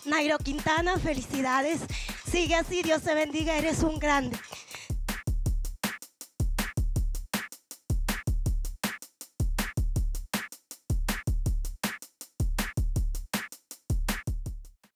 Nairo Quintana, felicidades. Sigue así, Dios te bendiga, eres un grande.